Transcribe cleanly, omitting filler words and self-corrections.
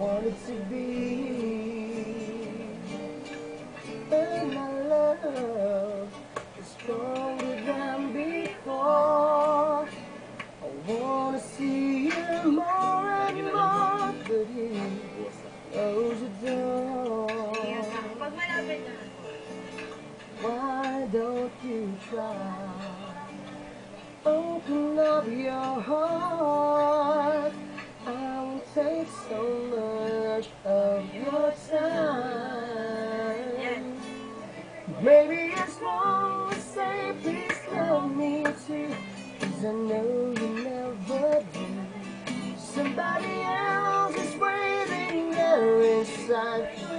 wanted to be. And my love is stronger than before. I wanna see you more and more, but you close the door. Why don't you try? Open up your heart. I won't take so much of your time. Maybe it's wrong to say please love me too, 'cause I know you never do. Somebody else is waiting there inside.